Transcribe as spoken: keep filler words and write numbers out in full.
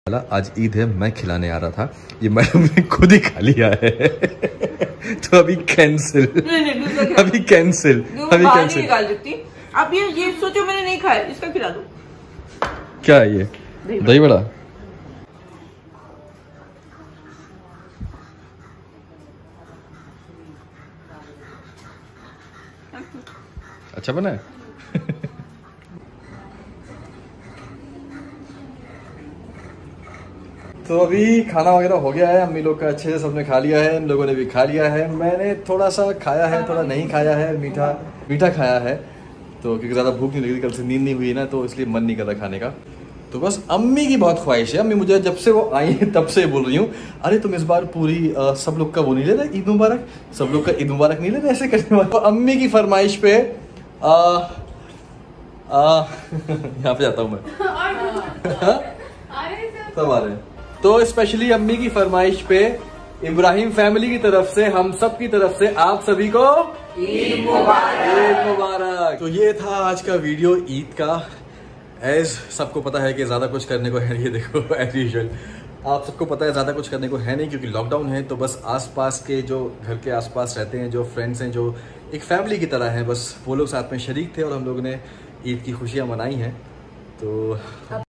आज ईद है, मैं खिलाने आ रहा था, ये मैडम ने खुद ही खा लिया है। तो अभी कैंसिल, अभी कैंसिल, अभी कैंसिल। अब ये ये सोचो मैंने नहीं खाया, इसका खिला दो। क्या है ये? दही बड़ा। अच्छा बना है। तो अभी खाना वगैरह हो गया है, अम्मी लोग का अच्छे से सबने खा लिया है, इन लोगों ने भी खा लिया है। मैंने थोड़ा सा खाया है, थोड़ा नहीं खाया है, मीठा मीठा खाया है, तो क्योंकि ज़्यादा भूख नहीं लगी, कल से नींद नहीं हुई ना, तो इसलिए मन नहीं कर रहा खाने का। तो बस अम्मी की बहुत ख्वाहिश है, अम्मी मुझे जब से वो आई है तब से बोल रही हूँ, अरे तुम इस बार पूरी आ, सब लोग का वो नहीं ले रहे, ईद मुबारक, सब लोग का ईद मुबारक नहीं ले रहे, ऐसे करने वाला। तो अम्मी की फरमाइश पे आ, आ, यहाँ पे जाता हूँ मैं। सब आ रहे हैं। तो स्पेशली अम्मी की फरमाइश पे इब्राहिम फैमिली की तरफ से, हम सब की तरफ से आप सभी को ईद मुबारक, ईद मुबारक। तो ये था आज का वीडियो ईद का। एज सबको पता है कि ज़्यादा कुछ करने को है, ये देखो एज यूजुअल आप सबको पता है ज़्यादा कुछ करने को है नहीं क्योंकि लॉकडाउन है। तो बस आसपास के जो घर के आसपास रहते हैं, जो फ्रेंड्स हैं, जो एक फैमिली की तरह हैं, बस वो लोग साथ में शरीक थे और हम लोगों ने ईद की खुशियाँ मनाई हैं। तो